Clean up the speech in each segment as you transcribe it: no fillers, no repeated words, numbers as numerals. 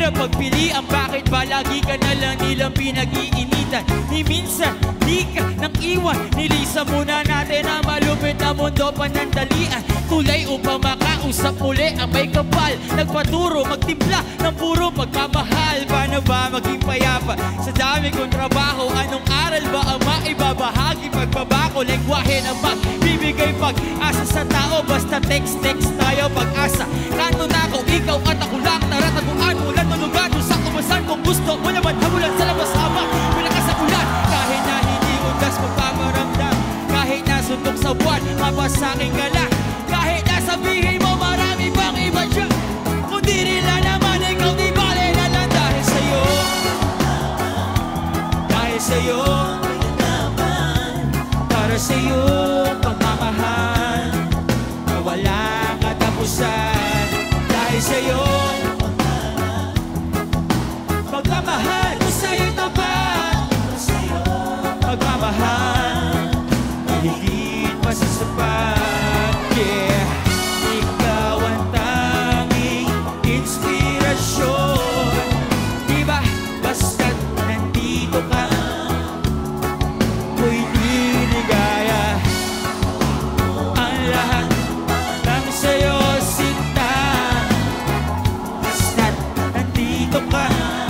hirap magpilian, bakit ba lagi ka na lang nilang pinag-iinitan? Ni minsan, di ka nang iwan, nilisa muna natin ang malupit na mundo panandalian. Tulay upang makausap muli ang may kapal, nagpaturo, magtimpla ng puro pagmamahal. Paano ba maging payapa sa dami kong trabaho? Anong aral ba ang maibabahagi? Pagbabako, lengguwahe na magbibigay pag-asa sa tao. Basta text tayo pag-asa. Kanto na ako, ikaw at ako lang. Narataguan mo lang malugan kung sa kumasan kung gusto mo naman hamulan sa labas habang malakas sa ulan. Kahit na hindi undas magpaparamdam, kahit na suntok sa buwan, mapasakin ka lang. Kahit na sabihin mo marami bang iba dyan, kung di nila naman ikaw di bale na lang. Dahil sa'yo, dahil sa'yo, para sa'yo pagmamahal na walang katapusan. Dahil sa'yo, pagmamahal ko sa'yo tapat, pagmamahal na higit masasapat. Yeah, ikaw ang tanging inspirasyon. Diba, basta't nandito ka, ko'y niligaya. Ang lahat ng sa'yo sinta, basta't nandito ka.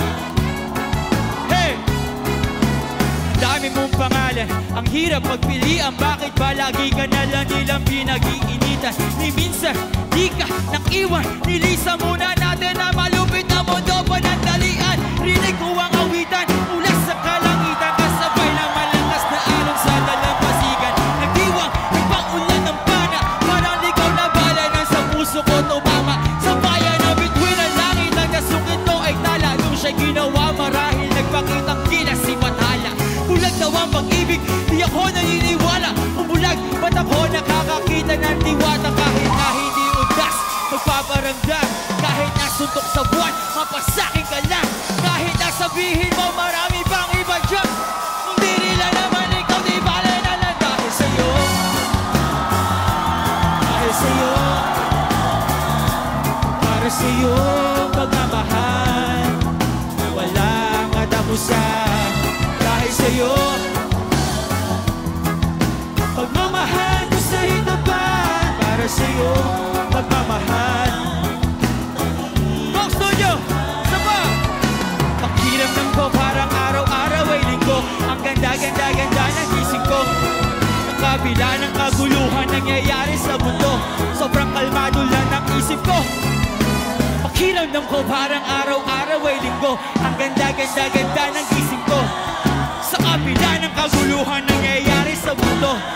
Hey! Dami mong pangalan, ang hirap magpilian, bakit ba lagi ka na lang nilang pinag-iinitan? Ni minsan, di ka nang iwan, nilisa muna natin ang malupit na mundo panandalian. Rinig ko ang awitan mula sa kalangitan, kasabay ng malakas na alon sa dalampasigan. Nagdiwang, nagpaulan ng pana, parang ligaw na bala nang sa puso ko tumama. Sa bayan na bituin ang langit, ang nasungkit ko ay tala. Nung siya'y ginawa marahil, nagpakitang kinasibathala. Bulag daw ang pag-ibig, di ako naniniwala. Umulag, ba't ako nakakakita ng diwata? Kahit na hindi udas, magpaparamdam. Kahit na suntok sa buwan, mapasakin ka lang. Kahit na sabihin mo marami pang iba dyan, kung di nila naman ikaw di bale na lang. Dahil sa'yo, dahil sa'yo, para sa'yo pagmamahal na walang katapusan. Dahil sa'yo, pagmamahal ko sa'yo tapat, para sa'yo pagmamahal. CokeStudio, saba! Pakiramdam ko parang araw-araw ay linggo. Ang ganda-ganda-ganda ng gising ko. Ang kabila ng kaguluhan nangyayari sa mundo, sobrang kalmado lang ang isip ko. Pakiramdam ko parang araw-araw ay linggo. Ang ganda-ganda-ganda ng gising ko. Sa kabila ng kaguluhan nangyayari sa mundo,